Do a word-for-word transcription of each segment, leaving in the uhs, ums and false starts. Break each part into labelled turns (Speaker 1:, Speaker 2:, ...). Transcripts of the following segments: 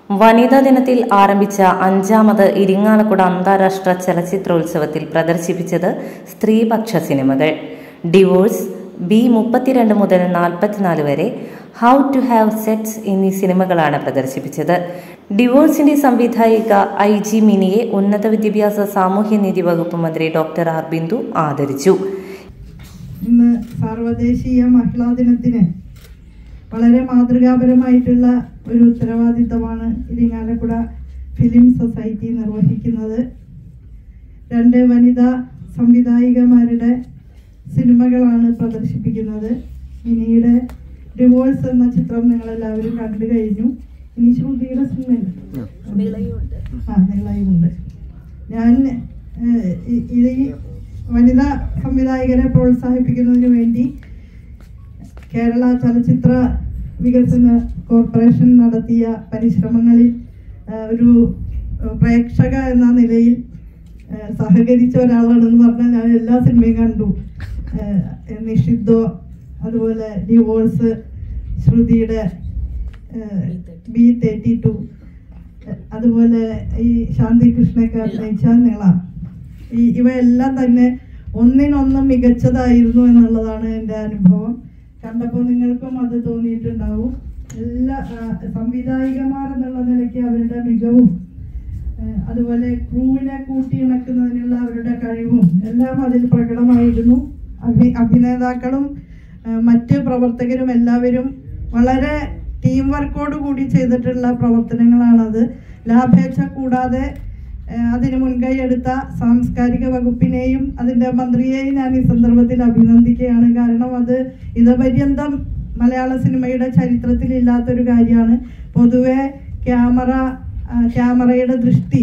Speaker 1: വനിതാ ദിനത്തിൽ ആരംഭിച്ച അഞ്ചാമത് ഇരിങ്ങാലക്കുട അന്താരാഷ്ട്ര ചലച്ചിത്രോത്സവത്തിൽ പ്രദർശിപ്പിച്ചത് സ്ത്രീപക്ഷ സിനിമകൾ. ഡിവോഴ്സ്, ബി മുപ്പത്തിരണ്ട് മുതൽ നാൽപ്പത്തിനാല് വരെ, ഹൗ ടു ഹാവ് സെക്സ് എന്നീ സിനിമകളാണ് പ്രദർശിപ്പിച്ചത്. ഡിവോഴ്സിന്റെ സംവിധായിക ഐ ജി മിനിയെ ഉന്നത വിദ്യാഭ്യാസ സാമൂഹ്യനീതി വകുപ്പ് മന്ത്രി ഡോക്ടർ ആർ ബിന്ദു ആദരിച്ചു.
Speaker 2: ഇന്ന് സാർവദേശീയ മഹിളാ ദിനത്തിന് വളരെ മാതൃകാപരമായിട്ടുള്ള ഒരു ഉത്തരവാദിത്തമാണ് ഇരിങ്ങാലക്കുട ഫിലിം സൊസൈറ്റി നിർവഹിക്കുന്നത്. രണ്ട് വനിതാ സംവിധായികമാരുടെ സിനിമകളാണ് പ്രദർശിപ്പിക്കുന്നത്. മിനിയുടെ ഡിവോഴ്സ് എന്ന ചിത്രം നിങ്ങളെല്ലാവരും കണ്ടു കഴിഞ്ഞു. ഇനി ശ്രുതിയുടെ സിനിമ ആ നിളയുമുണ്ട്. ഞാൻ ഈ വനിതാ സംവിധായകരെ പ്രോത്സാഹിപ്പിക്കുന്നതിന് വേണ്ടി കേരള ചലച്ചിത്ര വികസന കോർപ്പറേഷൻ നടത്തിയ പരിശ്രമങ്ങളിൽ ഒരു പ്രേക്ഷക എന്ന നിലയിൽ സഹകരിച്ച ഒരാളാണെന്ന് പറഞ്ഞാൽ ഞാൻ എല്ലാ സിനിമയും കണ്ടു. നിഷിദ്ധോ, അതുപോലെ ഡിവോഴ്സ്, ശ്രുതിയുടെ ബി തേർട്ടി ടു, അതുപോലെ ഈ ശാന്തി കൃഷ്ണയൊക്കെ അഭിനയിച്ച നിള, ഈ ഇവയെല്ലാം തന്നെ ഒന്നിനൊന്നും മികച്ചതായിരുന്നു എന്നുള്ളതാണ് എൻ്റെ അനുഭവം. കണ്ടപ്പോൾ നിങ്ങൾക്കും അത് തോന്നിയിട്ടുണ്ടാവും. എല്ലാ സംവിധായികമാർ എന്നുള്ള നിലയ്ക്ക് അവരുടെ മികവും അതുപോലെ ക്രൂവിനെ കൂട്ടിയിണക്കുന്നതിനുള്ള അവരുടെ കഴിവും എല്ലാം അതിൽ പ്രകടമായിരുന്നു. അഭി അഭിനേതാക്കളും മറ്റ് പ്രവർത്തകരും എല്ലാവരും വളരെ ടീം വർക്കോട് കൂടി ചെയ്തിട്ടുള്ള പ്രവർത്തനങ്ങളാണത്. ലാഭേച്ഛ കൂടാതെ അതിന് മുൻകൈ എടുത്ത സാംസ്കാരിക വകുപ്പിനെയും അതിൻ്റെ മന്ത്രിയെയും ഞാൻ ഈ സന്ദർഭത്തിൽ അഭിനന്ദിക്കുകയാണ്. കാരണം അത് ഇതപര്യന്തം മലയാള സിനിമയുടെ ചരിത്രത്തിൽ ഇല്ലാത്തൊരു കാര്യമാണ്. പൊതുവെ ക്യാമറ ക്യാമറയുടെ ദൃഷ്ടി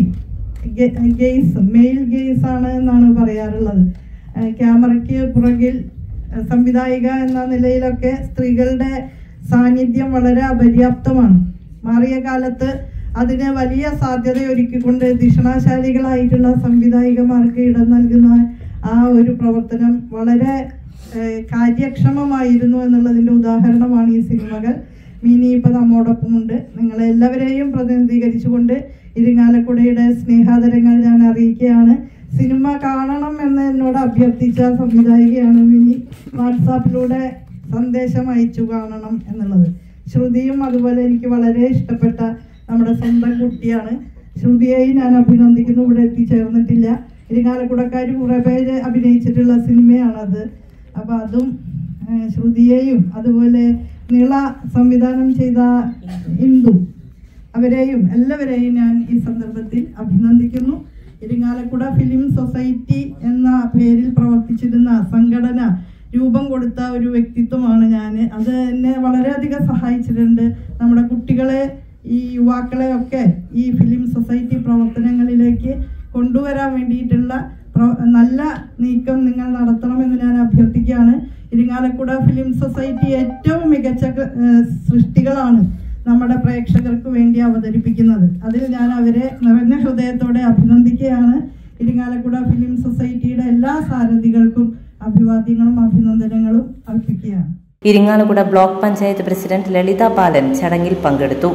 Speaker 2: ഗെയ്സ് മെയിൽ ഗെയ്സ് ആണ് എന്നാണ് പറയാറുള്ളത്. ക്യാമറയ്ക്ക് പുറകിൽ സംവിധായിക എന്ന നിലയിലൊക്കെ സ്ത്രീകളുടെ സാന്നിധ്യം വളരെ അപര്യാപ്തമാണ്. മാറിയ കാലത്ത് അതിന് വലിയ സാധ്യത ഒരുക്കിക്കൊണ്ട് ദിഷണാശാലികളായിട്ടുള്ള സംവിധായികമാർക്ക് ഇടം നൽകുന്ന ആ ഒരു പ്രവർത്തനം വളരെ കാര്യക്ഷമമായിരുന്നു എന്നുള്ളതിൻ്റെ ഉദാഹരണമാണ് ഈ സിനിമകൾ. മിനി ഇപ്പം നമ്മോടൊപ്പമുണ്ട്. നിങ്ങളെല്ലാവരെയും പ്രതിനിധീകരിച്ചുകൊണ്ട് ഇരിങ്ങാലക്കുടയുടെ സ്നേഹാദരങ്ങൾ ഞാൻ അറിയിക്കുകയാണ്. സിനിമ കാണണം എന്ന് എന്നോട് അഭ്യർത്ഥിച്ച സംവിധായികയാണ് മിനി. വാട്സാപ്പിലൂടെ സന്ദേശം അയച്ചു കാണണം എന്നുള്ളത്. ശ്രുതിയും അതുപോലെ എനിക്ക് വളരെ ഇഷ്ടപ്പെട്ട നമ്മുടെ സ്വന്തം കുട്ടിയാണ്. ശ്രുതിയെയും ഞാൻ അഭിനന്ദിക്കുന്നു. ഇവിടെ എത്തിച്ചേർന്നിട്ടില്ല. ഇരിങ്ങാലക്കുടക്കാർ കുറേ പേര് അഭിനയിച്ചിട്ടുള്ള സിനിമയാണത്. അപ്പം അതും ശ്രുതിയെയും അതുപോലെ നിള സംവിധാനം ചെയ്ത ഇന്ദു, അവരെയും എല്ലാവരെയും ഞാൻ ഈ സന്ദർഭത്തിൽ അഭിനന്ദിക്കുന്നു. ഇരിങ്ങാലക്കുട ഫിലിം സൊസൈറ്റി എന്ന പേരിൽ പ്രവർത്തിച്ചിരുന്ന സംഘടന രൂപം കൊടുത്ത ഒരു വ്യക്തിത്വമാണ് ഞാൻ. അത് എന്നെ വളരെയധികം സഹായിച്ചിട്ടുണ്ട്. നമ്മുടെ കുട്ടികളെ, ഈ യുവാക്കളെ ഒക്കെ ഈ ഫിലിം സൊസൈറ്റി പ്രവർത്തനങ്ങളിലേക്ക് കൊണ്ടുവരാൻ വേണ്ടിയിട്ടുള്ള നല്ല നീക്കം നിങ്ങൾ നടത്തണമെന്ന് ഞാൻ അഭ്യർത്ഥിക്കുകയാണ്. ഇരിങ്ങാലക്കുട ഫിലിം സൊസൈറ്റി ഏറ്റവും മികച്ച സൃഷ്ടികളാണ് നമ്മുടെ പ്രേക്ഷകർക്ക് വേണ്ടി അവതരിപ്പിക്കുന്നത്. അതിൽ ഞാൻ അവരെ നിറഞ്ഞ ഹൃദയത്തോടെ അഭിനന്ദിക്കുകയാണ്. ഇരിങ്ങാലക്കുട ഫിലിം സൊസൈറ്റിയുടെ എല്ലാ സാരഥികൾക്കും അഭിവാദ്യങ്ങളും അഭിനന്ദനങ്ങളും അർപ്പിക്കുകയാണ്.
Speaker 1: ഇരിങ്ങാലക്കുട ബ്ലോക്ക് പഞ്ചായത്ത് പ്രസിഡന്റ് ലളിത ബാലൻ ചടങ്ങിൽ പങ്കെടുത്തു.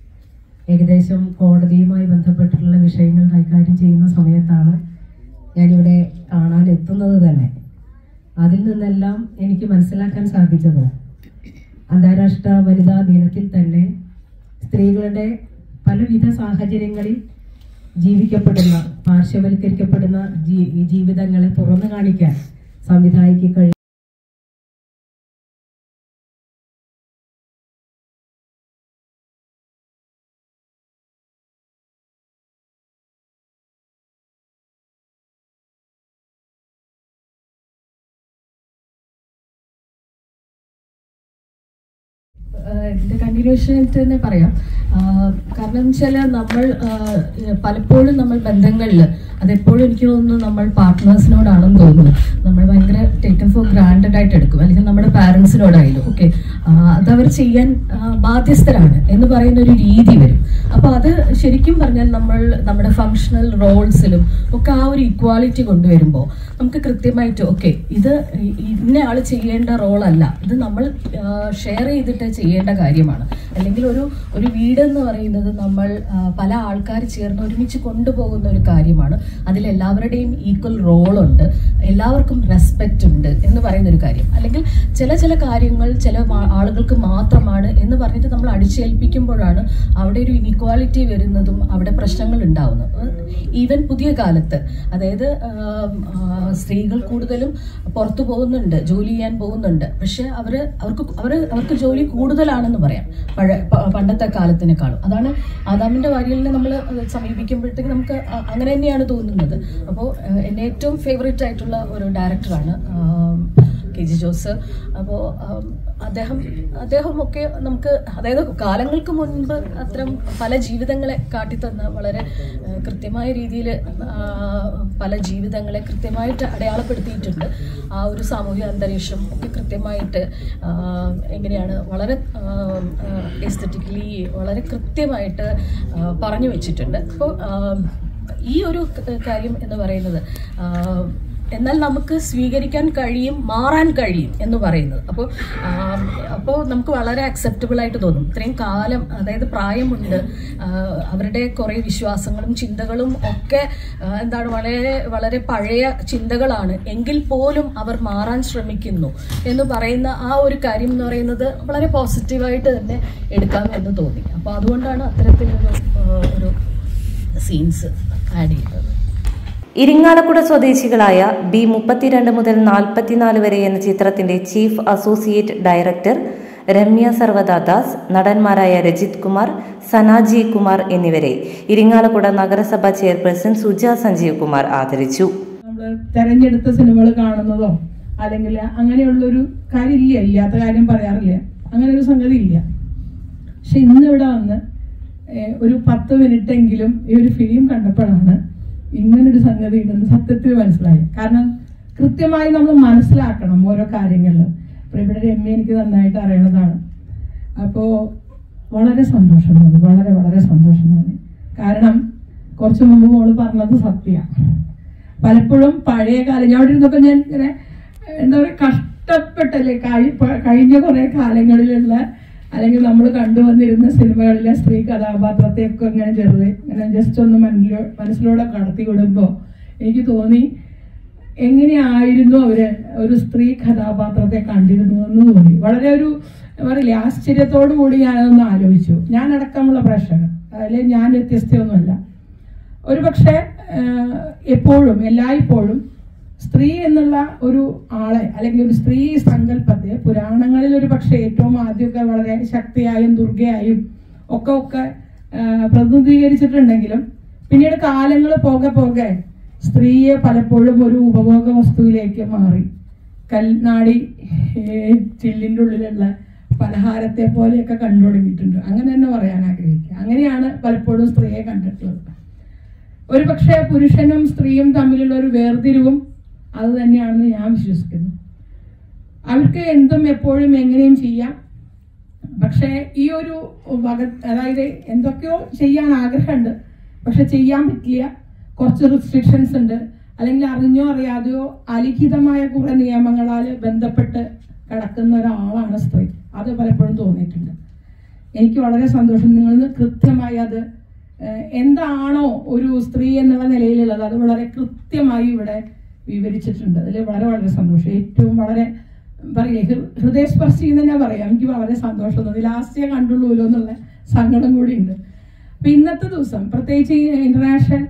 Speaker 3: ഏകദേശം കോടതിയുമായി ബന്ധപ്പെട്ടിട്ടുള്ള വിഷയങ്ങൾ കൈകാര്യം ചെയ്യുന്ന സമയത്താണ് ഞാനിവിടെ കാണാൻ എത്തുന്നത് തന്നെ. അതിൽ നിന്നെല്ലാം എനിക്ക് മനസ്സിലാക്കാൻ സാധിച്ചത് അന്താരാഷ്ട്ര വനിതാ ദിനത്തിൽ തന്നെ സ്ത്രീകളുടെ പലവിധ സാഹചര്യങ്ങളിൽ ജീവിക്കപ്പെടുന്ന, പാർശ്വവൽക്കരിക്കപ്പെടുന്ന ജീവിതങ്ങളെ തുറന്നു കാണിക്കാൻ സംവിധായിക്ക് കഴിയും.
Speaker 4: ഇതിൻ്റെ കണ്ടിന്യൂഷൻ ആയിട്ട് തന്നെ പറയാം. കാരണം വെച്ചാൽ നമ്മൾ പലപ്പോഴും നമ്മൾ ബന്ധങ്ങളിൽ അതെപ്പോഴും എനിക്ക് തോന്നുന്നു നമ്മൾ പാർട്ട്നേഴ്സിനോടാണെന്ന് തോന്നുന്നു. നമ്മൾ ഭയങ്കര ടേക്കൺ ഫോർ ഗ്രാൻഡഡ് ആയിട്ട് എടുക്കും. അല്ലെങ്കിൽ നമ്മുടെ പാരൻസിനോടായാലും ഓക്കെ അതവർ ചെയ്യാൻ ബാധ്യസ്ഥരാണ് എന്ന് പറയുന്ന ഒരു രീതി വരും. അപ്പോൾ അത് ശരിക്കും പറഞ്ഞാൽ നമ്മൾ നമ്മുടെ ഫങ്ഷണൽ റോൾസിലും ഒക്കെ ആ ഒരു ഇക്വാലിറ്റി കൊണ്ടുവരുമ്പോൾ നമുക്ക് കൃത്യമായിട്ട് ഓക്കെ ഇത് ഇന്ന ആൾ ചെയ്യേണ്ട റോളല്ല, ഇത് നമ്മൾ ഷെയർ ചെയ്തിട്ട് ചെയ്യേണ്ട കാര്യമാണ്. അല്ലെങ്കിൽ ഒരു ഒരു വീട് എന്ന് പറയുന്നത് നമ്മൾ പല ആൾക്കാർ ചേർന്ന് ഒരുമിച്ച് കൊണ്ടുപോകുന്ന ഒരു കാര്യമാണ്. അതിൽ എല്ലാവരുടെയും ഈക്വൽ റോളുണ്ട്, എല്ലാവർക്കും റെസ്പെക്റ്റ് ഉണ്ട് എന്ന് പറയുന്ന ഒരു കാര്യം. അല്ലെങ്കിൽ ചില ചില കാര്യങ്ങൾ ചില ആളുകൾക്ക് മാത്രമാണ് എന്ന് പറഞ്ഞിട്ട് നമ്മൾ അടിച്ചേൽപ്പിക്കുമ്പോഴാണ് അവിടെ ഒരു ഇനിക്വാലിറ്റി വരുന്നതും അവിടെ പ്രശ്നങ്ങൾ ഉണ്ടാവുന്നത്. ഈവൻ പുതിയ കാലത്ത് അതായത് സ്ത്രീകൾ കൂടുതലും പുറത്തു പോകുന്നുണ്ട്, ജോലി ചെയ്യാൻ പോകുന്നുണ്ട്. പക്ഷെ അവര് അവർക്ക് അവർ അവർക്ക് ജോലി കൂടുതലാണെന്ന് പറയാം പഴയ പണ്ടത്തെ കാലത്തിനേക്കാളും. അതാണ് ആദാമിന്റെ വാര്യലിനെ നമ്മൾ സമീപിക്കുമ്പോഴത്തേക്ക് നമുക്ക് അങ്ങനെ തന്നെയാണ് തോന്നുന്നത്. അപ്പോൾ എന്നെ ഏറ്റവും ഫേവറേറ്റ് ആയിട്ടുള്ള ഒരു ഡയറക്ടറാണ് കെ ജി ജോസ്. അപ്പോൾ അദ്ദേഹം അദ്ദേഹമൊക്കെ നമുക്ക് അതായത് കാലങ്ങൾക്ക് മുൻപ് അത്തരം പല ജീവിതങ്ങളെ കാട്ടിത്തന്ന വളരെ കൃത്യമായ രീതിയിൽ പല ജീവിതങ്ങളെ കൃത്യമായിട്ട് അടയാളപ്പെടുത്തിയിട്ടുണ്ട്. ആ ഒരു സാമൂഹിക അന്തരീക്ഷം ഒക്കെ കൃത്യമായിട്ട് എങ്ങനെയാണ് വളരെ എസ്തറ്റിക്കലി വളരെ കൃത്യമായിട്ട് പറഞ്ഞു വെച്ചിട്ടുണ്ട്. അപ്പോൾ ഈ ഒരു കാര്യം എന്ന് പറയുന്നത് എന്നാൽ നമുക്ക് സ്വീകരിക്കാൻ കഴിയും, മാറാൻ കഴിയും എന്ന് പറയുന്നത്. അപ്പോൾ അപ്പോൾ നമുക്ക് വളരെ അക്സെപ്റ്റബിൾ ആയിട്ട് തോന്നും. ഇത്രയും കാലം അതായത് പ്രായമുണ്ട്, അവരുടെ കുറേ വിശ്വാസങ്ങളും ചിന്തകളും ഒക്കെ എന്താണ് വളരെ വളരെ പഴയ ചിന്തകളാണ്, എങ്കിൽ പോലും അവർ മാറാൻ ശ്രമിക്കുന്നു എന്ന് പറയുന്ന ആ ഒരു കാര്യം എന്ന് പറയുന്നത് വളരെ പോസിറ്റീവായിട്ട് തന്നെ എടുക്കാം എന്ന് തോന്നി. അപ്പോൾ അതുകൊണ്ടാണ് അത്തരത്തിലൊരു ഒരു സീൻസ് ആഡ് ചെയ്തത്.
Speaker 1: ഇരിങ്ങാലക്കുട സ്വദേശികളായ ബി മുപ്പത്തിരണ്ട് മുതൽ നാൽപ്പത്തിനാല് വരെ എന്ന ചിത്രത്തിന്റെ chief associate director Ramya Sarvadadas, നടന്മാരായ രജിത് കുമാർ, സനാജി കുമാർ എന്നിവരെ ഇരിങ്ങാലക്കുട നഗരസഭ ചെയർപേഴ്സൺ സുജ സഞ്ജീവ് കുമാർ ആദരിച്ചു.
Speaker 2: നമ്മൾ തെരഞ്ഞെടുത്ത സിനിമകൾ കാണുന്നതോ അല്ലെങ്കിൽ അങ്ങനെയുള്ളൊരു കാര്യമില്ല, ഇല്ലാത്ത കാര്യം പറയാറില്ല, അങ്ങനെ ഒരു സംഗതി ഇല്ല. പക്ഷെ ഇന്നിവിടെ വന്ന് ഒരു പത്ത് മിനിറ്റ് എങ്കിലും ഈ ഒരു ഫിലിം കണ്ടപ്പോഴാണ് ഇങ്ങനൊരു സംഗതി ഉണ്ടെന്ന് സത്യത്തിൽ മനസ്സിലായി. കാരണം കൃത്യമായി നമ്മൾ മനസ്സിലാക്കണം ഓരോ കാര്യങ്ങളിലും. അപ്പോൾ ഇവിടെ രമ്യ എനിക്ക് നന്നായിട്ട് അറിയണതാണ്. അപ്പോൾ വളരെ സന്തോഷം തോന്നി, വളരെ വളരെ സന്തോഷം തോന്നി. കാരണം കുറച്ച് മുമ്പ് മോള് പറഞ്ഞത് സത്യമാണ്. പലപ്പോഴും പഴയ കാലം ഞാൻ അവിടെ ഇരുന്നപ്പോൾ ഞാൻ ഇങ്ങനെ എന്താ പറയുക കഷ്ടപ്പെട്ടല്ലേ കഴിഞ്ഞ കുറേ കാലങ്ങളിലുള്ള അല്ലെങ്കിൽ നമ്മൾ കണ്ടുവന്നിരുന്ന സിനിമകളിലെ സ്ത്രീ കഥാപാത്രത്തെയൊക്കെ ഇങ്ങനെ ചെറുത് ഇങ്ങനെ ജസ്റ്റ് ഒന്ന് മനസ്സിലോ മനസ്സിലൂടെ കടത്തി വിടുമ്പോൾ എനിക്ക് തോന്നി എങ്ങനെയായിരുന്നു അവര് ഒരു സ്ത്രീ കഥാപാത്രത്തെ കണ്ടിരുന്നു എന്ന് തോന്നി. വളരെ ഒരു പറയില്ലേ ആശ്ചര്യത്തോടു കൂടി ഞാനതൊന്ന് ആലോചിച്ചു. ഞാൻ അടക്കമുള്ള പ്രേക്ഷകർ, അതിൽ ഞാൻ വ്യത്യസ്തയൊന്നുമല്ല. ഒരു പക്ഷേ എപ്പോഴും എല്ലായ്പ്പോഴും സ്ത്രീ എന്നുള്ള ഒരു ആളെ അല്ലെങ്കിൽ ഒരു സ്ത്രീ സങ്കല്പത്തെ പുരാണങ്ങളിൽ ഒരു പക്ഷേ ഏറ്റവും ആദ്യമൊക്കെ വളരെ ശക്തിയായും ദുർഗയായും ഒക്കെ ഒക്കെ പ്രതിനിധീകരിച്ചിട്ടുണ്ടെങ്കിലും പിന്നീട് കാലങ്ങൾ പോകെ പോകെ സ്ത്രീയെ പലപ്പോഴും ഒരു ഉപഭോഗ വസ്തുവിലേക്ക് മാറി. കൽനാടി ചില്ലിൻ്റെ ഉള്ളിലുള്ള പലഹാരത്തെ പോലെയൊക്കെ കണ്ടു തുടങ്ങിയിട്ടുണ്ട്. അങ്ങനെ തന്നെ പറയാൻ ആഗ്രഹിക്കുക. അങ്ങനെയാണ് പലപ്പോഴും സ്ത്രീയെ കണ്ടിട്ടുള്ളത്. ഒരു പക്ഷേ പുരുഷനും സ്ത്രീയും തമ്മിലുള്ള ഒരു വേർതിരിവും അത് തന്നെയാണെന്ന് ഞാൻ വിശ്വസിക്കുന്നു. അവർക്ക് എന്തും എപ്പോഴും എങ്ങനെയും ചെയ്യാം. പക്ഷേ ഈ ഒരു വക അതായത് എന്തൊക്കെയോ ചെയ്യാൻ ആഗ്രഹമുണ്ട്, പക്ഷെ ചെയ്യാൻ പറ്റില്ല. കുറച്ച് റിസ്ട്രിക്ഷൻസ് ഉണ്ട്, അല്ലെങ്കിൽ അറിഞ്ഞോ അറിയാതെയോ അലിഖിതമായ കുറെ നിയമങ്ങളാൽ ബന്ധപ്പെട്ട് കിടക്കുന്ന ഒരാളാണ് സ്ത്രീ. അത് പലപ്പോഴും തോന്നിയിട്ടുണ്ട്. എനിക്ക് വളരെ സന്തോഷം. നിങ്ങൾ കൃത്യമായി അത് എന്താണോ ഒരു സ്ത്രീ എന്നുള്ള നിലയിലുള്ളത് അത് വളരെ കൃത്യമായി ഇവിടെ വിവരിച്ചിട്ടുണ്ട്. അതിൽ വളരെ വളരെ സന്തോഷം. ഏറ്റവും വളരെ പറയില്ലേ ഹൃദയസ്പർശി എന്ന് തന്നെ പറയാം. എനിക്ക് വളരെ സന്തോഷം തോന്നി. ലാസ്റ്റ് ഞാൻ കണ്ടുള്ളൂല്ലോ എന്നുള്ള സങ്കടം കൂടി ഉണ്ട്. അപ്പൊ ഇന്നത്തെ ദിവസം പ്രത്യേകിച്ച് ഇന്റർനാഷണൽ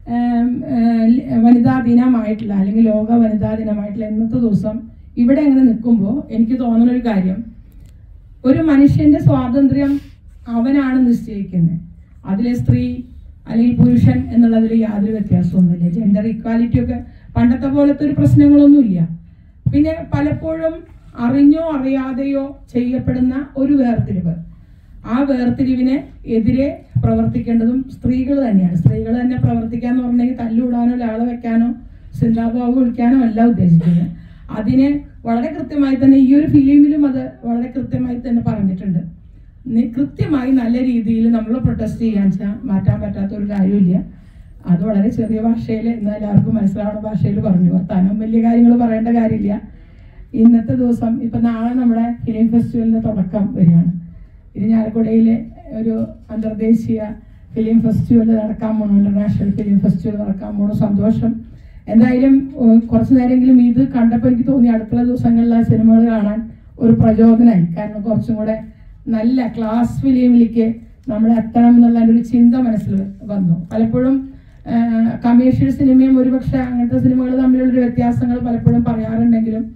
Speaker 2: വനിതാ ദിനമായിട്ടുള്ള അല്ലെങ്കിൽ ലോക വനിതാ ദിനമായിട്ടുള്ള ഇന്നത്തെ ദിവസം ഇവിടെ അങ്ങനെ നിൽക്കുമ്പോൾ എനിക്ക് തോന്നുന്ന ഒരു കാര്യം, ഒരു മനുഷ്യന്റെ സ്വാതന്ത്ര്യം അവനാണ് നിശ്ചയിക്കുന്നത്. അതിലെ സ്ത്രീ അല്ലെങ്കിൽ പുരുഷൻ എന്നുള്ളതിൽ യാതൊരു വ്യത്യാസമൊന്നുമില്ല. ജെൻഡർ ഇക്വാലിറ്റി ഒക്കെ പണ്ടത്തെ പോലത്തെ ഒരു പ്രശ്നങ്ങളൊന്നുമില്ല. പിന്നെ പലപ്പോഴും അറിഞ്ഞോ അറിയാതെയോ ചെയ്യപ്പെടുന്ന ഒരു വേർതിരിവ്, ആ വേർതിരിവിന് എതിരെ പ്രവർത്തിക്കേണ്ടതും സ്ത്രീകൾ തന്നെയാണ്. സ്ത്രീകൾ തന്നെ പ്രവർത്തിക്കാന്ന് പറഞ്ഞെങ്കിൽ തല്ലുവിടാനോ ലാള വെക്കാനോ സിന്ദാബാബു വിളിക്കാനോ അല്ല ഉദ്ദേശിക്കുന്നത്. അതിനെ വളരെ കൃത്യമായി തന്നെ ഈ ഒരു ഫിലിമിലും അത് വളരെ കൃത്യമായി തന്നെ പറഞ്ഞിട്ടുണ്ട്.
Speaker 5: കൃത്യമായി നല്ല രീതിയിൽ നമ്മൾ പ്രൊട്ടസ്റ്റ് ചെയ്യാൻ വെച്ചാൽ മാറ്റാൻ പറ്റാത്ത ഒരു കാര്യമില്ല. അത് വളരെ ചെറിയ ഭാഷയിൽ എന്നാൽ എല്ലാവർക്കും മനസ്സിലാവുന്ന ഭാഷയിൽ പറഞ്ഞു. വർത്താനം വലിയ കാര്യങ്ങൾ പറയേണ്ട കാര്യമില്ല. ഇന്നത്തെ ദിവസം ഇപ്പം നാളെ നമ്മുടെ ഫിലിം ഫെസ്റ്റിവലിൻ്റെ തുടക്കം വരികയാണ്. ഇരിഞ്ഞാലക്കുടയിലെ ഒരു അന്തർദേശീയ ഫിലിം ഫെസ്റ്റിവൽ നടക്കാൻ പോകണം, ഇന്റർനാഷണൽ ഫിലിം ഫെസ്റ്റിവൽ നടക്കാൻ പോകണം. സന്തോഷം. എന്തായാലും കുറച്ച് നേരമെങ്കിലും ഇത് കണ്ടപ്പോൾ എനിക്ക് തോന്നി അടുത്തുള്ള ദിവസങ്ങളിൽ ആ സിനിമകൾ കാണാൻ ഒരു പ്രചോദനമായി. കാരണം കുറച്ചും കൂടെ നല്ല ക്ലാസ് ഫിലിമിലേക്ക് നമ്മൾ എത്തണം എന്നുള്ള ഒരു ചിന്ത മനസ്സിൽ വന്നു. പലപ്പോഴും കമേഴ്ഷ്യൽ സിനിമയും ഒരുപക്ഷെ അങ്ങനത്തെ സിനിമകൾ തമ്മിലുള്ളൊരു വ്യത്യാസങ്ങൾ പലപ്പോഴും പറയാറുണ്ടെങ്കിലും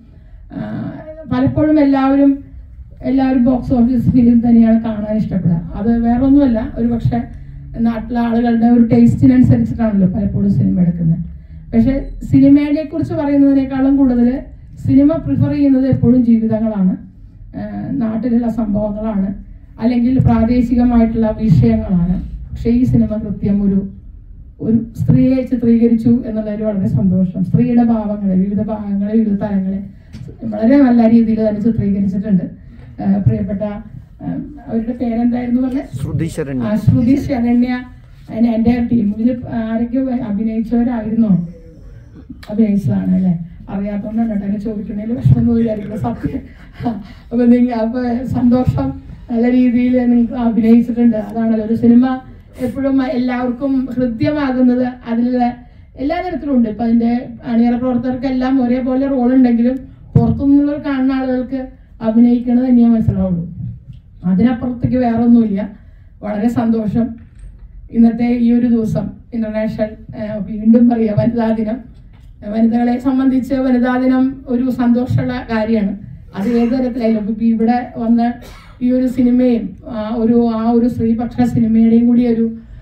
Speaker 5: പലപ്പോഴും എല്ലാവരും എല്ലാവരും ബോക്സ് ഓഫീസ് ഫിലിം തന്നെയാണ് കാണാൻ ഇഷ്ടപ്പെടുക. അത് വേറെ ഒന്നുമല്ല, ഒരു പക്ഷെ നാട്ടിലെ ആളുകളുടെ ഒരു ടേസ്റ്റിനനുസരിച്ചിട്ടാണല്ലോ പലപ്പോഴും സിനിമ എടുക്കുന്നത്. പക്ഷെ സിനിമയെ കുറിച്ച് പറയുന്നതിനേക്കാളും കൂടുതൽ സിനിമ പ്രിഫർ ചെയ്യുന്നത് എപ്പോഴും ജീവിതങ്ങളാണ്, നാട്ടിലുള്ള സംഭവങ്ങളാണ്, അല്ലെങ്കിൽ പ്രാദേശികമായിട്ടുള്ള വിഷയങ്ങളാണ്. പക്ഷെ ഈ സിനിമ കൃത്യം ഒരു ഒരു സ്ത്രീയെ ചിത്രീകരിച്ചു എന്നുള്ളൊരു വളരെ സന്തോഷം. സ്ത്രീയുടെ ഭാവങ്ങളെ, വിവിധ ഭാഗങ്ങളെ, വിവിധ തലങ്ങളെ വളരെ നല്ല രീതിയിൽ തന്നെ ചിത്രീകരിച്ചിട്ടുണ്ട്. പ്രിയപ്പെട്ട അവരുടെ പേരെന്തായിരുന്നു പറഞ്ഞത്? ശ്രുതി ശരണ്യ, എൻ്റെ ടീമിൽ ആരൊക്കെ അഭിനയിച്ചവരായിരുന്നോ? അഭിനയിച്ചതാണ് അല്ലേ? അറിയാത്തതുകൊണ്ടാണ് കേട്ടോ എന്നെ ചോദിക്കണേൽ വിഷമൊന്നും വിചാരിക്കുന്നത്. സത്യം. അപ്പൊ നിങ്ങൾ അപ്പൊ സന്തോഷം. നല്ല രീതിയിൽ നിങ്ങൾക്ക് അഭിനയിച്ചിട്ടുണ്ട്. അതാണല്ലോ ഒരു സിനിമ എപ്പോഴും എല്ലാവർക്കും ഹൃദ്യമാകുന്നത്. അതിലുള്ള എല്ലാ തരത്തിലും ഉണ്ട്. ഇപ്പൊ അതിന്റെ അണിയറ പ്രവർത്തകർക്കെല്ലാം ഒരേപോലെ റോൾ ഉണ്ടെങ്കിലും പുറത്തുനിന്നുള്ളവർ കാണുന്ന ആളുകൾക്ക് അഭിനയിക്കണത് തന്നെയേ മനസ്സിലാവുള്ളൂ. അതിനപ്പുറത്തേക്ക് വേറെ ഒന്നുമില്ല. വളരെ സന്തോഷം. ഇന്നത്തെ ഈ ഒരു ദിവസം ഇന്റർനാഷണൽ വീണ്ടും പറയാ വനിതാ ദിനം. വനിതകളെ സംബന്ധിച്ച് വനിതാ ദിനം ഒരു സന്തോഷമുള്ള കാര്യമാണ്. അത് ഏത് തരത്തിലായാലും ഇപ്പൊ ഇവിടെ വന്ന ഈ ഒരു സിനിമയും ഒരു ആ ഒരു സ്ത്രീപക്ഷ സിനിമയുടെയും കൂടി ഒരു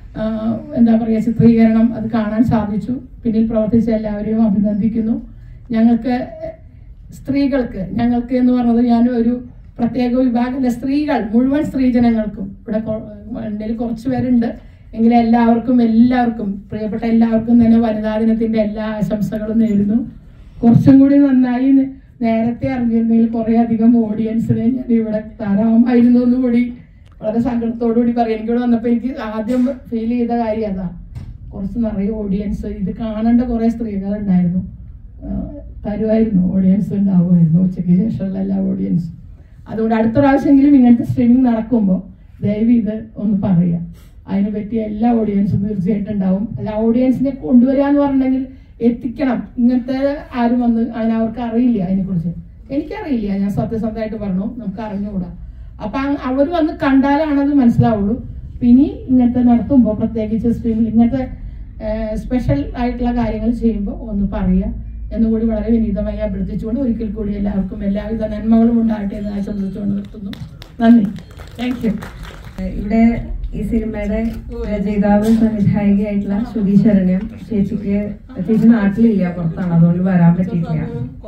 Speaker 5: എന്താ പറയുക ചിത്രീകരണം അത് കാണാൻ സാധിച്ചു. പിന്നിൽ പ്രവർത്തിച്ച എല്ലാവരെയും അഭിനന്ദിക്കുന്നു. ഞങ്ങൾക്ക് സ്ത്രീകൾക്ക് ഞങ്ങൾക്ക് എന്ന് പറഞ്ഞത് ഞാൻ ഒരു പ്രത്യേക വിഭാഗത്തിലെ സ്ത്രീകൾ മുഴുവൻ സ്ത്രീജനങ്ങൾക്കും ഇവിടെ എൻ്റെ കുറച്ച് പേരുണ്ട് എങ്കിലും എല്ലാവർക്കും എല്ലാവർക്കും പ്രിയപ്പെട്ട എല്ലാവർക്കും തന്നെ വനിതാ ദിനത്തിന്റെ എല്ലാ ആശംസകളും നേരുന്നു. കുറച്ചും കൂടി നന്നായി നേരത്തെ അറിഞ്ഞിരുന്നെങ്കിൽ കുറെ അധികം ഓഡിയൻസിനെ ഞാൻ ഇവിടെ തരാമായിരുന്നു എന്നുകൂടി വളരെ സങ്കടത്തോടു കൂടി പറയാം. എനിക്കിവിടെ വന്നപ്പോൾ എനിക്ക് ആദ്യം ഫീൽ ചെയ്ത കാര്യം അതാ. കുറച്ച് നിറയെ ഓഡിയൻസ്, ഇത് കാണേണ്ട കുറെ സ്ത്രീകൾ ഉണ്ടായിരുന്നു, തരുമായിരുന്നു, ഓഡിയൻസ് ഉണ്ടാവുമായിരുന്നു ഉച്ചയ്ക്ക് ശേഷമുള്ള എല്ലാ ഓഡിയൻസും. അതുകൊണ്ട് അടുത്ത പ്രാവശ്യമെങ്കിലും ഇങ്ങനത്തെ സ്ട്രീമിംഗ് നടക്കുമ്പോൾ ദയവ് ഇത് ഒന്ന് പറയുക. അതിനെ പറ്റിയ എല്ലാ ഓഡിയൻസും തീർച്ചയായിട്ടും ഉണ്ടാവും. അല്ല ഓഡിയൻസിനെ കൊണ്ടുവരിക എന്ന് പറഞ്ഞിട്ടുണ്ടെങ്കിൽ എത്തിക്കണം. ഇങ്ങനത്തെ ആരും വന്ന് അതിന് അവർക്ക് അറിയില്ല, അതിനെക്കുറിച്ച് എനിക്കറിയില്ല. ഞാൻ സത്യസന്ധമായിട്ട് പറഞ്ഞു, നമുക്ക് അറിഞ്ഞുകൂടാ. അപ്പൊ അവർ വന്ന് കണ്ടാലാണ് അത് മനസ്സിലാവുള്ളൂ. പിന്നെ ഇങ്ങനത്തെ നടത്തുമ്പോൾ പ്രത്യേകിച്ച് സ്ട്രീമിൽ ഇങ്ങനത്തെ സ്പെഷ്യൽ ആയിട്ടുള്ള കാര്യങ്ങൾ ചെയ്യുമ്പോൾ ഒന്ന് പറയുക എന്നുകൂടി വളരെ വിനീതമായി അഭ്യർത്ഥിച്ചുകൊണ്ട് ഒരിക്കൽ കൂടി എല്ലാവർക്കും എല്ലാവിധ നന്മകളും ഉണ്ടാകട്ടെ എന്ന് ആശംസിച്ചുകൊണ്ട് നിർത്തുന്നു. നന്ദി. Thank you.
Speaker 3: ഇവിടെ ഈ സിനിമയുടെ രചയിതാവ് സംവിധായികയായിട്ടുള്ള ശ്രുതി ശരണ്യം ചേച്ചിക്ക് ചേച്ചി നാട്ടിലില്ല, പുറത്താണ്, അതുകൊണ്ട് വരാൻ പറ്റിയിട്ടില്ല.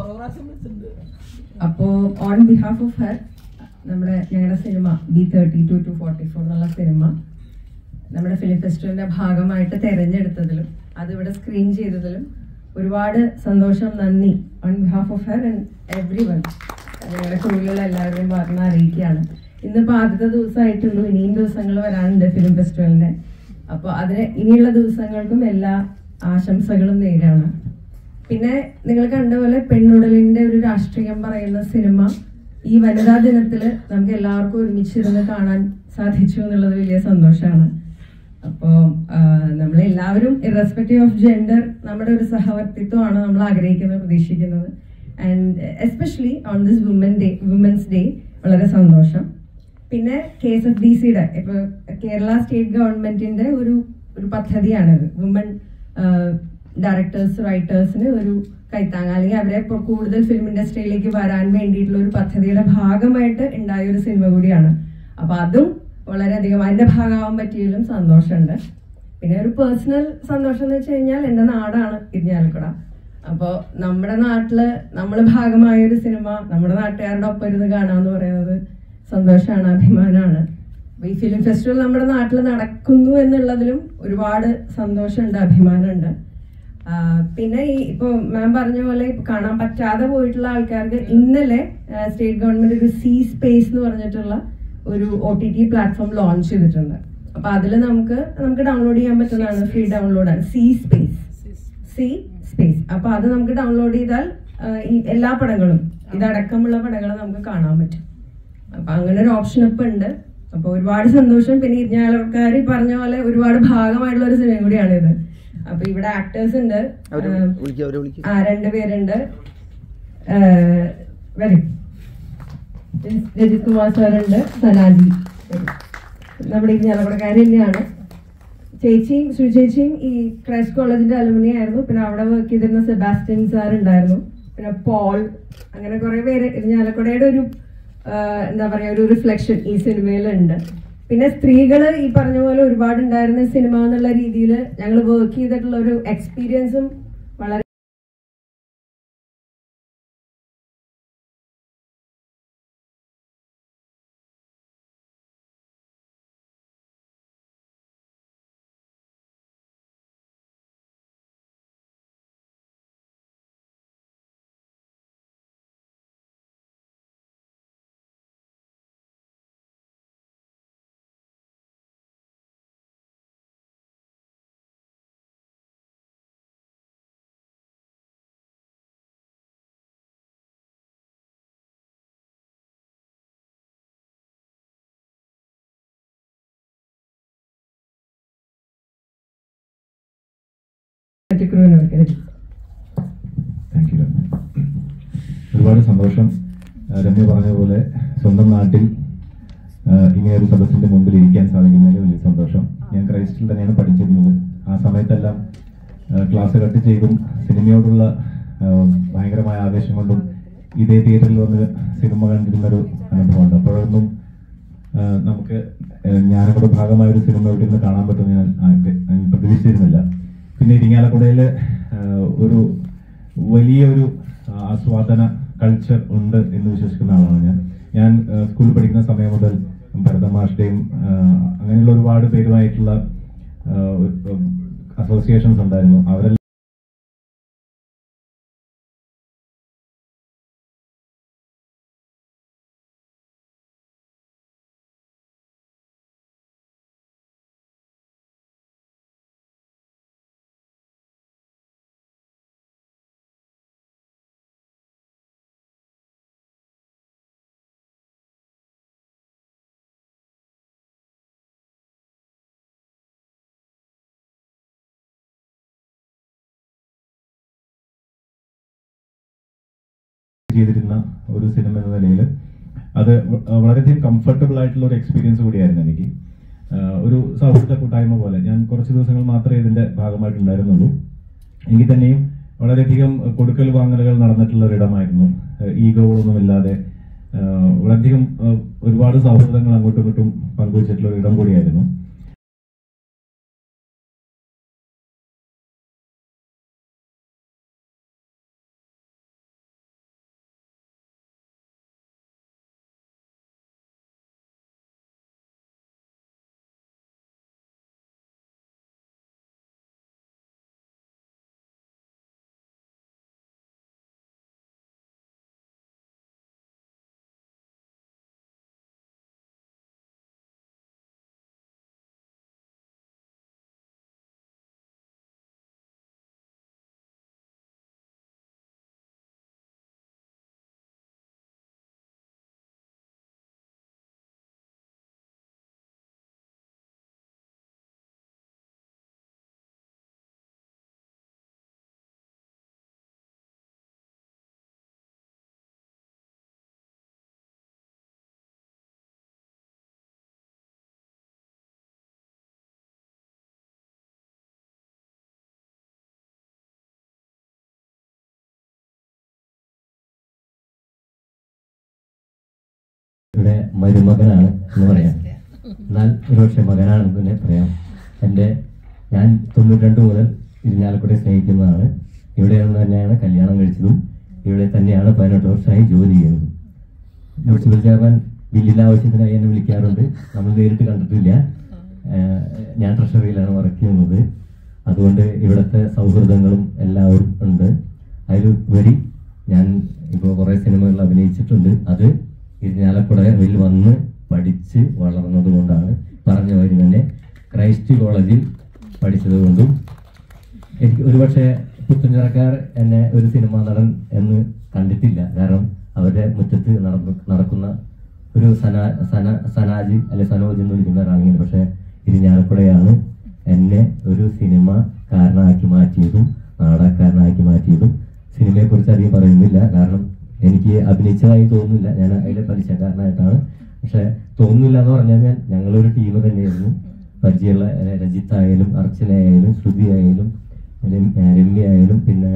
Speaker 3: അപ്പോ ഓൺ ബിഹാഫ് ഓഫ് ഹർ നമ്മുടെ ഞങ്ങളുടെ cinema B thirty two to forty four എന്നുള്ള സിനിമ നമ്മുടെ ഫിലിം ഫെസ്റ്റിവലിന്റെ ഭാഗമായിട്ട് തെരഞ്ഞെടുത്തതിലും അതിവിടെ സ്ക്രീൻ ചെയ്തതിലും ഒരുപാട് സന്തോഷം, നന്ദി on behalf of her and everyone ഞങ്ങളുടെ ക്രൂവിലുള്ള എല്ലാവരെയും പറഞ്ഞ് അറിയിക്കുകയാണ്. ഇന്നിപ്പോൾ ആദ്യത്തെ ദിവസമായിട്ടുള്ളൂ, ഇനിയും ദിവസങ്ങൾ വരാനുണ്ട് ഫിലിം ഫെസ്റ്റിവലിന്റെ. അപ്പോൾ അതിന് ഇനിയുള്ള ദിവസങ്ങൾക്കും എല്ലാ ആശംസകളും നേരാണ്. പിന്നെ നിങ്ങൾ കണ്ട പോലെ പെണ്ണുടലിന്റെ ഒരു രാഷ്ട്രീയം പറയുന്ന സിനിമ ഈ വനിതാ ദിനത്തിൽ നമുക്ക് എല്ലാവർക്കും ഒരുമിച്ചിരുന്ന് കാണാൻ സാധിച്ചു എന്നുള്ളത് വലിയ സന്തോഷമാണ്. അപ്പോൾ നമ്മളെല്ലാവരും ഇറസ്പെക്റ്റീവ് ഓഫ് ജെൻഡർ നമ്മുടെ ഒരു സഹവർത്തിത്വമാണ് നമ്മൾ ആഗ്രഹിക്കുന്നത്, പ്രതീക്ഷിക്കുന്നത്. And especially on this woman day women's day വളരെ സന്തോഷം. പിന്നെ കെ എസ് എഫ് ഡി സിയുടെ ഇപ്പൊ കേരള സ്റ്റേറ്റ് ഗവൺമെന്റിന്റെ ഒരു ഒരു പദ്ധതിയാണിത്. വുമൻ ഡയറക്ടേഴ്സ് റൈറ്റേഴ്സിന് ഒരു കൈത്താങ്ങ, അല്ലെങ്കിൽ അവരെ കൂടുതൽ ഫിലിം ഇൻഡസ്ട്രിയിലേക്ക് വരാൻ വേണ്ടിയിട്ടുള്ള ഒരു പദ്ധതിയുടെ ഭാഗമായിട്ട് ഉണ്ടായ ഒരു സിനിമ കൂടിയാണ്. അപ്പൊ അതും വളരെയധികം അതിന്റെ ഭാഗമാവാൻ പറ്റിയതിലും സന്തോഷമുണ്ട്. പിന്നെ ഒരു പേഴ്സണൽ സന്തോഷം എന്ന് വെച്ച് കഴിഞ്ഞാൽ എൻ്റെ നാടാണ് ഇരിഞ്ഞാലക്കുട. അപ്പോൾ നമ്മുടെ നാട്ടില് നമ്മൾ ഭാഗമായ ഒരു സിനിമ നമ്മുടെ നാട്ടുകാരുടെ ഒപ്പം ഇരുന്ന് കാണാന്ന് പറയുന്നത് സന്തോഷമാണ്, അഭിമാനമാണ്. ഈ ഫിലിം ഫെസ്റ്റിവൽ നമ്മുടെ നാട്ടിൽ നടക്കുന്നു എന്നുള്ളതിലും ഒരുപാട് സന്തോഷമുണ്ട്, അഭിമാനമുണ്ട്. പിന്നെ ഈ ഇപ്പൊ മാം പറഞ്ഞ പോലെ കാണാൻ പറ്റാതെ പോയിട്ടുള്ള ആൾക്കാർക്ക് ഇന്നലെ സ്റ്റേറ്റ് ഗവൺമെന്റ് ഒരു സീ സ്പേസ് എന്ന് പറഞ്ഞിട്ടുള്ള ഒരു O T T platform launch ചെയ്തിട്ടുണ്ട്. അപ്പൊ അതിൽ നമുക്ക് നമുക്ക് ഡൗൺലോഡ് ചെയ്യാൻ പറ്റുന്നതാണ്, ഫ്രീ ഡൗൺലോഡ് ആണ്, സി സ്പേസ് സി സ്പേസ്. അപ്പൊ അത് നമുക്ക് ഡൗൺലോഡ് ചെയ്താൽ ഈ എല്ലാ പടങ്ങളും ഇതടക്കമുള്ള പടങ്ങൾ നമുക്ക് കാണാൻ പറ്റും. അപ്പൊ അങ്ങനെ ഒരു ഓപ്ഷൻ ഇപ്പൊ ഉണ്ട്. അപ്പൊ ഒരുപാട് സന്തോഷം. പിന്നെ ഇരിഞ്ഞാലക്കാർ പറഞ്ഞ പോലെ ഒരുപാട് ഭാഗമായിട്ടുള്ള ഒരു സിനിമ കൂടിയാണിത്. അപ്പൊ ഇവിടെ ആക്ടേഴ്സ് ഉണ്ട്, ആ രണ്ടുപേരുണ്ട്. വരും രജിത് കുമാർ സാറുണ്ട്, സനാജി നമ്മുടെ ഇരിഞ്ഞാലക്കുടക്കാരി തന്നെയാണ്. ചേച്ചിയും ശ്രീ ചേച്ചിയും ഈ ക്രൈസ്റ്റ് കോളേജിന്റെ അലുമിനി ആയിരുന്നു. പിന്നെ അവിടെ വർക്ക് ചെയ്തിരുന്ന സെബാസ്റ്റ്യൻ സാർ ഉണ്ടായിരുന്നു. പിന്നെ പോൾ, അങ്ങനെ കുറെ പേര് ഇരിഞ്ഞാലക്കുടയുടെ ഒരു എന്താ പറയാ ഒരു റിഫ്ലക്ഷൻ ഈ സിനിമയിലുണ്ട്. പിന്നെ സ്ത്രീകള് ഈ പറഞ്ഞ പോലെ ഒരുപാട് ഉണ്ടായിരുന്ന സിനിമ എന്നുള്ള രീതിയിൽ ഞങ്ങൾ വർക്ക് ചെയ്തിട്ടുള്ള ഒരു എക്സ്പീരിയൻസും വളരെ
Speaker 6: ഒരുപാട് സന്തോഷം. രമ്യ പറഞ്ഞ പോലെ സ്വന്തം നാട്ടിൽ ഇങ്ങനെ ഒരു സദസ്സിന്റെ മുമ്പിൽ ഇരിക്കാൻ സാധിക്കുന്നതിൽ വലിയ സന്തോഷം. ഞാൻ ക്രൈസ്റ്റിൽ തന്നെയാണ് പഠിച്ചിരുന്നത്. ആ സമയത്തെല്ലാം ക്ലാസ് കട്ട് ചെയ്തും സിനിമയോടുള്ള ഭയങ്കരമായ ആവേശം കൊണ്ടും ഇതേ തിയേറ്ററിൽ വന്ന് സിനിമ കണ്ടിരുന്നൊരു അനുഭവമുണ്ട്. അപ്പോഴൊന്നും നമുക്ക് ഞാനും കൂടെ ഭാഗമായ ഒരു സിനിമ ഇവിടെ നിന്ന് കാണാൻ പറ്റുമെന്ന് ഞാൻ പ്രതീക്ഷിച്ചിരുന്നില്ല. പിന്നെ ഇരിങ്ങാലക്കുടയിൽ ഒരു വലിയൊരു ആസ്വാദന കൾച്ചർ ഉണ്ട് എന്ന് വിശ്വസിക്കുന്ന ആളാണ് ഞാൻ. ഞാൻ സ്കൂളിൽ പഠിക്കുന്ന സമയം മുതൽ ഭരതമാഷ്ടെയും അങ്ങനെയുള്ള ഒരുപാട് പേരുമായിട്ടുള്ള അസോസിയേഷൻസ് ഉണ്ടായിരുന്നു. അവരെല്ലാം ചെയ്തിരുന്ന ഒരു സിനിമ എന്ന നിലയിൽ അത് വളരെയധികം കംഫർട്ടബിൾ ആയിട്ടുള്ള ഒരു എക്സ്പീരിയൻസ് കൂടിയായിരുന്നു എനിക്ക്. ഒരു സൗഹൃദ കൂട്ടായ്മ പോലെ. ഞാൻ കുറച്ച് ദിവസങ്ങൾ മാത്രമേ ഇതിന്റെ ഭാഗമായിട്ടുണ്ടായിരുന്നുള്ളൂ. എങ്കിൽ തന്നെയും വളരെയധികം കൊടുക്കൽ വാങ്ങലുകൾ നടന്നിട്ടുള്ള ഒരിടമായിരുന്നു. ഈഗോകളൊന്നും ഇല്ലാതെ വളരെയധികം ഒരുപാട് സൗഹൃദങ്ങൾ അങ്ങോട്ടും ഇങ്ങോട്ടും പങ്കുവച്ചിട്ടുള്ള ഒരു ഇടം കൂടിയായിരുന്നു.
Speaker 7: ഇവിടെ മരുമകനാണ് എന്ന് പറയാം. എന്നാൽ ഒരുപക്ഷെ മകനാണെന്ന് തന്നെ പറയാം. എൻ്റെ ഞാൻ തൊണ്ണൂറ്റി രണ്ട് മുതൽ ഇരിഞ്ഞാലക്കുടയെ സ്നേഹിക്കുന്നതാണ്. ഇവിടെ നിന്ന് തന്നെയാണ് കല്യാണം കഴിച്ചതും ഇവിടെ തന്നെയാണ് പതിനെട്ട് വർഷമായി ജോലി ചെയ്യുന്നതും. മുനിസിപ്പൽ ചെയർമാൻ ബില്ലിൻ്റെ ആവശ്യത്തിനായി എന്നെ വിളിക്കാറുണ്ട്. നമ്മൾ നേരിട്ട് കണ്ടിട്ടില്ല. ഞാൻ ട്രഷറിയിലാണ് വർക്ക് ചെയ്യുന്നത്. അതുകൊണ്ട് ഇവിടുത്തെ സൗഹൃദങ്ങളും എല്ലാവരും ഉണ്ട്. അതിലുപരി ഞാൻ ഇപ്പോൾ കുറേ സിനിമകളിൽ അഭിനയിച്ചിട്ടുണ്ട്. അത് ഇരിഞ്ഞാലക്കുടയിൽ വന്ന് പഠിച്ച് വളർന്നത് കൊണ്ടാണ്. പറഞ്ഞ വഴി തന്നെ ക്രൈസ്റ്റ് കോളേജിൽ പഠിച്ചത് കൊണ്ടും എനിക്ക് ഒരുപക്ഷെ പുത്തുഞ്ചിറക്കാർ എന്നെ ഒരു സിനിമാ നടൻ എന്ന് കണ്ടിട്ടില്ല. കാരണം അവരുടെ മുറ്റത്ത് നടന്നു നടക്കുന്ന ഒരു സനാ സന സനാജ് അല്ലെ സനോജ് എന്ന് വിളിക്കുന്ന ഒരാളെങ്കിലും, പക്ഷെ ഇരിഞ്ഞാലക്കുടയാണ് എന്നെ ഒരു സിനിമ കാരനാക്കി മാറ്റിയതും നാടകക്കാരനാക്കി മാറ്റിയതും. സിനിമയെക്കുറിച്ച് അധികം പറയുന്നില്ല, കാരണം എനിക്ക് അഭിനയിച്ചതായി തോന്നുന്നില്ല. ഞാൻ അതിലെ പലിശക്കാരനായിട്ടാണ്. പക്ഷെ തോന്നുന്നില്ല എന്ന് പറഞ്ഞാൽ ഞാൻ ഞങ്ങളൊരു ടീം തന്നെയായിരുന്നു. പരിചയമുള്ള രജിത്തായാലും അർച്ചനയായാലും ശ്രുതിയായാലും രമ്യയായാലും പിന്നെ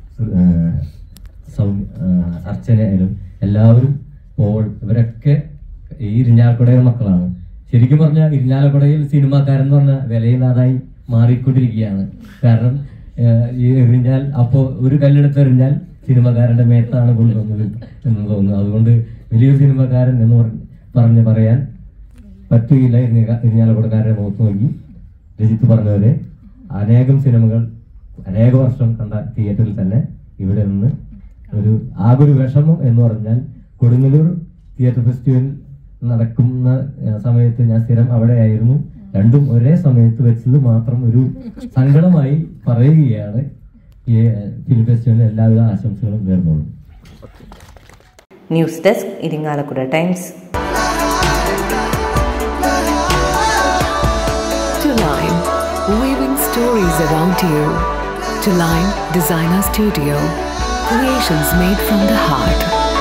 Speaker 7: സൗ അർച്ചനയായാലും എല്ലാവരും പോൾ ഇവരൊക്കെ ഈ ഇരിഞ്ഞാലക്കുടയുടെ മക്കളാണ്. ശരിക്കും പറഞ്ഞാൽ ഇരിഞ്ഞാലക്കുടയിൽ സിനിമാക്കാരെന്ന് പറഞ്ഞാൽ വിലയില്ലാതായി മാറിക്കൊണ്ടിരിക്കുകയാണ്. കാരണം ഈ എറിഞ്ഞാൽ അപ്പോൾ ഒരു കല്ലെടുത്ത് എറിഞ്ഞാൽ സിനിമക്കാരന്റെ മേത്താണ് കൊണ്ടുവന്നത് എന്ന് തോന്നുന്നു. അതുകൊണ്ട് വലിയൊരു സിനിമക്കാരൻ എന്ന് പറഞ്ഞ് പറയാൻ പറ്റുകയില്ല. ഇരിഞ്ഞാലക്കുടക്കാരുടെ മുഖത്ത് നോക്കി രജിത്ത് പറഞ്ഞവരെ അനേകം സിനിമകൾ അനേക വർഷം കണ്ട തിയേറ്ററിൽ തന്നെ ഇവിടെ നിന്ന് ഒരു ആകൊരു വിഷമം എന്ന് പറഞ്ഞാൽ കൊടുങ്ങല്ലൂർ തിയേറ്റർ ഫെസ്റ്റിവൽ നടക്കുന്ന സമയത്ത് ഞാൻ സ്ഥിരം അവിടെയായിരുന്നു. രണ്ടും ഒരേ സമയത്ത് വെച്ചത് മാത്രം ഒരു സങ്കടമായി പറയുകയാണ്. ഈ ഫിലിം ഫെസ്റ്റിവലിന് എല്ലാവിധ ആശംസകളും നേർന്നോളൂ.
Speaker 1: News desk Irinjalakuda Times.
Speaker 8: To Line, weaving stories around you. To Line Designer Studio, creations made from the heart.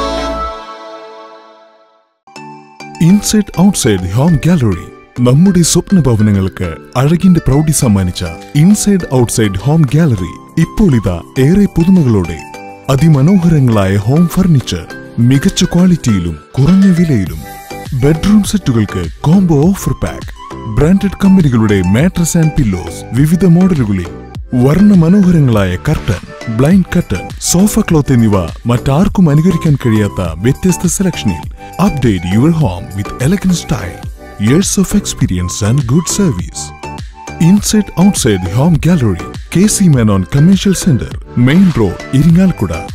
Speaker 9: Inside outside home gallery. നമ്മുടെ സ്വപ്ന ഭവനങ്ങൾക്ക് അഴകിന്റെ പ്രൗഢി സമ്മാനിച്ച ഇൻസൈഡ് ഔട്ട്സൈഡ് ഹോം ഗാലറി ഇപ്പോൾ ഇതാ ഏറെ പുതുമകളോടെ. അതിമനോഹരങ്ങളായ ഹോം ഫർണിച്ചർ മികച്ച ക്വാളിറ്റിയിലും കുറഞ്ഞ വിലയിലും. ബെഡ്റൂം സെറ്റുകൾക്ക് കോംബോ ഓഫർ പാക്ക്. ബ്രാൻഡഡ് കമ്പനികളുടെ മാട്രസ് ആൻഡ് പില്ലോസ് വിവിധ മോഡലുകളിൽ. വർണ്ണ മനോഹരങ്ങളായ curtain, blind curtain, sofa cloth എന്നിവ മറ്റാർക്കും അനുകരിക്കാൻ കഴിയാത്ത വ്യത്യസ്ത സെലക്ഷനിൽ. Update your home with elegant style, years of experience and good service. Inside outside home gallery, K C Menon Commercial Center, Main Road, Iringalkuda.